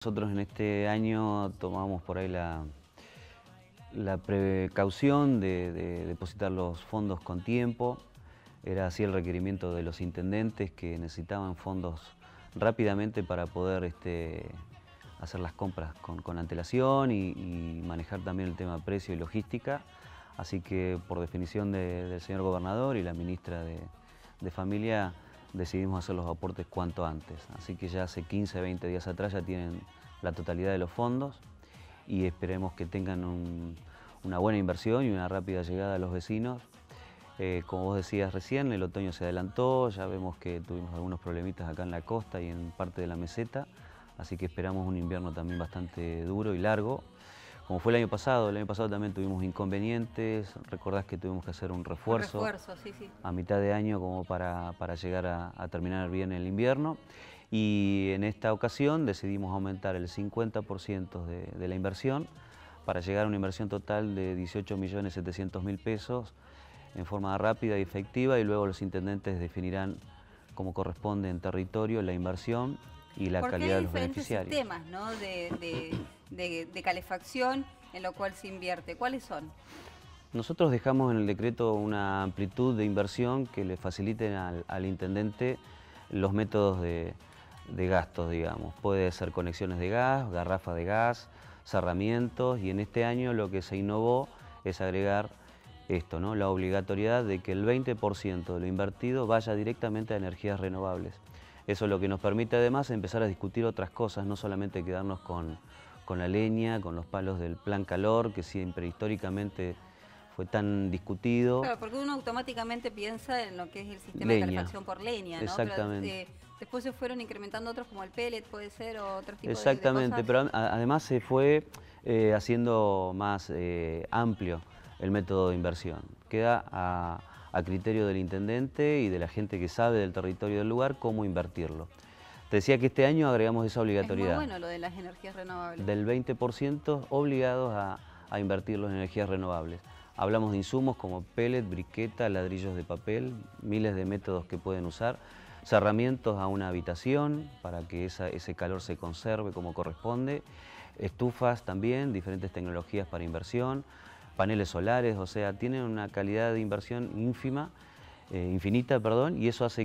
Nosotros en este año tomamos por ahí la precaución de depositar los fondos con tiempo. Era así el requerimiento de los intendentes que necesitaban fondos rápidamente para poder hacer las compras con antelación y manejar también el tema precio y logística. Así que por definición del señor gobernador y la ministra de Familia decidimos hacer los aportes cuanto antes. Así que ya hace 15, 20 días atrás ya tienen la totalidad de los fondos y esperemos que tengan una buena inversión y una rápida llegada a los vecinos. Como vos decías recién, el otoño se adelantó, ya vemos que tuvimos algunos problemitas acá en la costa y en parte de la meseta, así que esperamos un invierno también bastante duro y largo. Como fue el año pasado también tuvimos inconvenientes, recordás que tuvimos que hacer un refuerzo, Sí, sí. a mitad de año como para llegar a terminar bien el invierno. Y en esta ocasión decidimos aumentar el 50% de la inversión para llegar a una inversión total de 18.700.000 pesos en forma rápida y efectiva, y luego los intendentes definirán como corresponde en territorio la inversión y la calidad de los beneficiarios. Porque hay diferentes sistemas, ¿no? de calefacción en lo cual se invierte. ¿Cuáles son? Nosotros dejamos en el decreto una amplitud de inversión que le faciliten al intendente los métodos de gastos, digamos. Puede ser conexiones de gas, garrafas de gas, cerramientos, y en este año lo que se innovó es agregar esto, ¿no? La obligatoriedad de que el 20% de lo invertido vaya directamente a energías renovables. Eso es lo que nos permite además empezar a discutir otras cosas, no solamente quedarnos con la leña, con los palos del plan calor, que siempre históricamente fue tan discutido. Claro, porque uno automáticamente piensa en lo que es el sistema de Leña, calefacción por leña, ¿no? exactamente. Pero, después se fueron incrementando otros como el pellet, puede ser, o otro tipo de Exactamente, cosas. pero además se fue haciendo más amplio el método de inversión. Queda a criterio del intendente y de la gente que sabe del territorio del lugar cómo invertirlo. Te decía que este año agregamos esa obligatoriedad. Es muy bueno lo de las energías renovables. Del 20% obligados a invertirlos en energías renovables. Hablamos de insumos como pellet, briqueta, ladrillos de papel, miles de métodos que pueden usar, cerramientos a una habitación para que ese calor se conserve como corresponde, estufas también, diferentes tecnologías para inversión, paneles solares, o sea, tienen una calidad de inversión infinita, y eso hace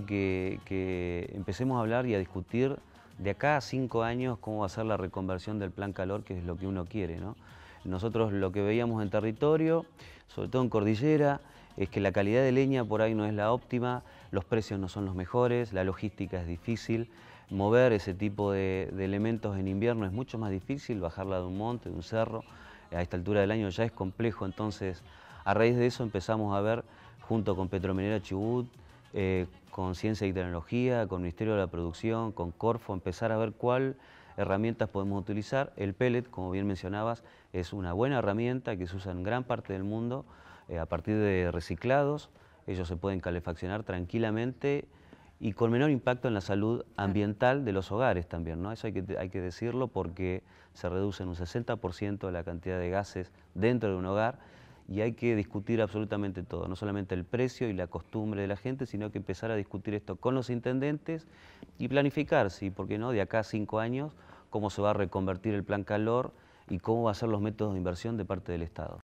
que empecemos a hablar y a discutir de acá a 5 años cómo va a ser la reconversión del plan calor, que es lo que uno quiere, ¿no? Nosotros lo que veíamos en territorio, sobre todo en cordillera, es que la calidad de leña por ahí no es la óptima, los precios no son los mejores, la logística es difícil, mover ese tipo de elementos en invierno es mucho más difícil, bajarla de un monte, de un cerro, a esta altura del año ya es complejo. Entonces a raíz de eso empezamos a ver, junto con Petrominera Chubut, con Ciencia y Tecnología, con el Ministerio de la Producción, con Corfo, empezar a ver cuál herramientas podemos utilizar. El pellet, como bien mencionabas, es una buena herramienta que se usa en gran parte del mundo a partir de reciclados. Ellos se pueden calefaccionar tranquilamente y con menor impacto en la salud ambiental de los hogares también, ¿no? Eso hay que decirlo, porque se reduce en un 60% la cantidad de gases dentro de un hogar, y hay que discutir absolutamente todo, no solamente el precio y la costumbre de la gente, sino que empezar a discutir esto con los intendentes y planificar, sí, ¿por qué no?, de acá a 5 años, cómo se va a reconvertir el plan calor y cómo van a ser los métodos de inversión de parte del Estado.